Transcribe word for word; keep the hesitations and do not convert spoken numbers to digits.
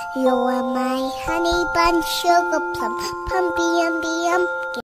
You are my honey bun, sugar plum, pumpkin